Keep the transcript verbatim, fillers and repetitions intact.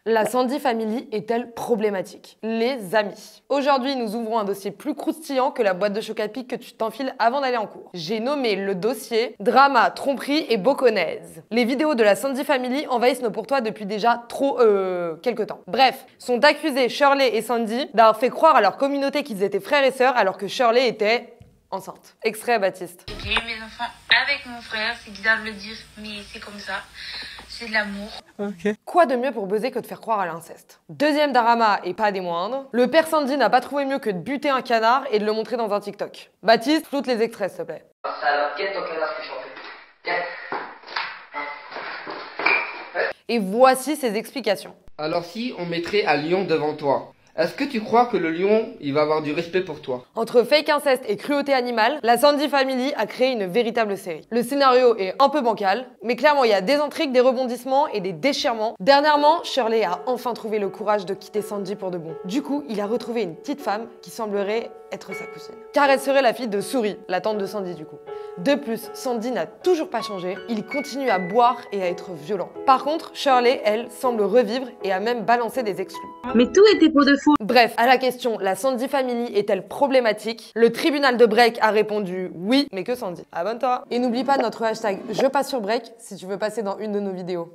La Sandy Family est-elle problématique? Les amis, aujourd'hui nous ouvrons un dossier plus croustillant que la boîte de Chocapic que tu t'enfiles avant d'aller en cours. J'ai nommé le dossier Drama, tromperie et boconnaise. Les vidéos de la Sandy Family envahissent nos pourtois depuis déjà trop euh... quelques temps. Bref, sont accusés Shirley et Sandy d'avoir fait croire à leur communauté qu'ils étaient frères et sœurs alors que Shirley était enceinte. Extrait à Baptiste. J'ai eu mes enfants avec mon frère, c'est bizarre de le dire, mais c'est comme ça. C'est de l'amour. Okay. Quoi de mieux pour buzzer que de faire croire à l'inceste? Deuxième drama, et pas des moindres, le père Sandy n'a pas trouvé mieux que de buter un canard et de le montrer dans un TikTok. Baptiste, floute les extraits, s'il te plaît. Ça alors, quel ton canard que j'en fais? Tiens. Et voici ses explications. Alors si on mettrait un lion devant toi, est-ce que tu crois que le lion, il va avoir du respect pour toi? Entre fake inceste et cruauté animale, la Sandy Family a créé une véritable série. Le scénario est un peu bancal, mais clairement il y a des intrigues, des rebondissements et des déchirements. Dernièrement, Shirley a enfin trouvé le courage de quitter Sandy pour de bon. Du coup, il a retrouvé une petite femme qui semblerait être sa cousine. Car elle serait la fille de Souris, la tante de Sandy du coup. De plus, Sandy n'a toujours pas changé, il continue à boire et à être violent. Par contre, Shirley, elle, semble revivre et a même balancé des exclus. Mais tout était pour de faux. Bref, à la question, la Sandy Family est-elle problématique? Le tribunal de Break a répondu oui, mais que Sandy. Abonne-toi. Et n'oublie pas notre hashtag Je passe sur Break si tu veux passer dans une de nos vidéos.